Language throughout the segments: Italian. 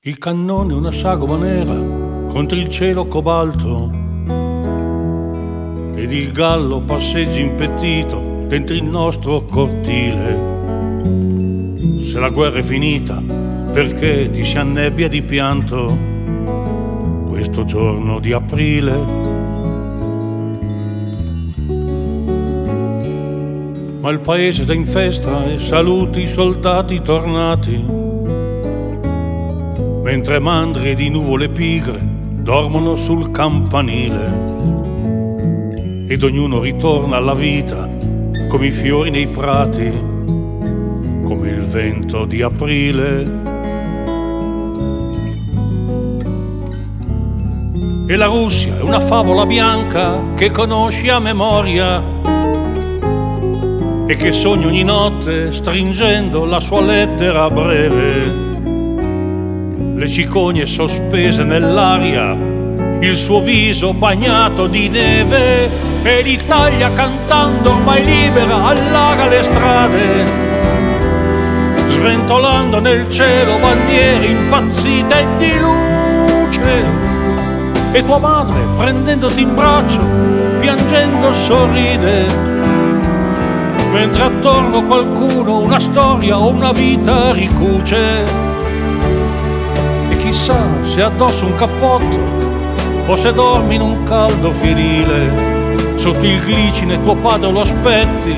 Il cannone una sagoma nera contro il cielo cobalto ed il gallo passeggia impettito dentro il nostro cortile. Se la guerra è finita, perché ti si annebbia di pianto questo giorno di aprile? Ma il paese sta in festa e saluti i soldati tornati, mentre mandrie di nuvole pigre dormono sul campanile ed ognuno ritorna alla vita come i fiori nei prati, come il vento di aprile. E la Russia è una favola bianca che conosci a memoria e che sogni ogni notte stringendo la sua lettera breve. Le cicogne sospese nell'aria, il suo viso bagnato di neve, e l'Italia cantando ormai libera allaga le strade, sventolando nel cielo bandiere impazzite di luce. E tua madre, prendendoti in braccio, piangendo sorride, mentre attorno qualcuno una storia o una vita ricuce. Chissà se addosso un cappotto o se dormi in un caldo fienile, sotto il glicine tuo padre lo aspetti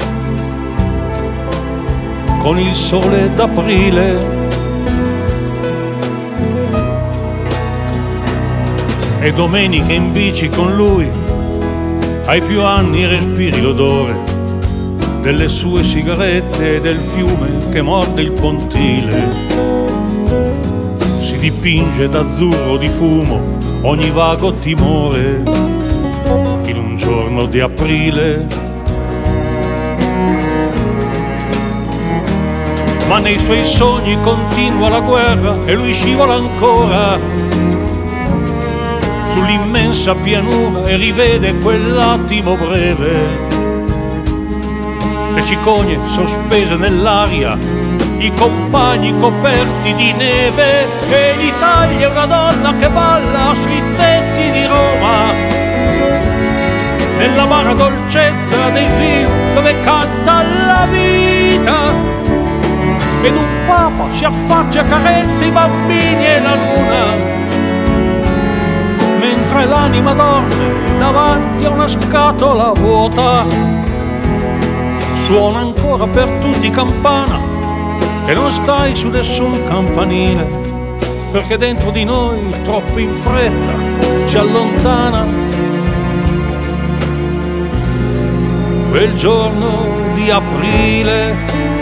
con il sole d'aprile. E domeniche in bici con lui, ai più anni respiri l'odore delle sue sigarette e del fiume che morde il pontile. Dipinge d'azzurro di fumo ogni vago timore in un giorno di aprile. Ma nei suoi sogni continua la guerra e lui scivola ancora sull'immensa pianura e rivede quell'attimo breve. Le cicogne sospese nell'aria, i compagni coperti di neve, e l'Italia è una donna che balla sui tetti di Roma, nell'amara dolcezza dei film dove canta la vita, ed un papa si affaccia e carezza i bambini e la luna, mentre l'anima dorme davanti a una scatola vuota. Suona ancora per tutti campana e non stai su nessun campanile, perché dentro di noi troppo in fretta ci allontana quel giorno di aprile.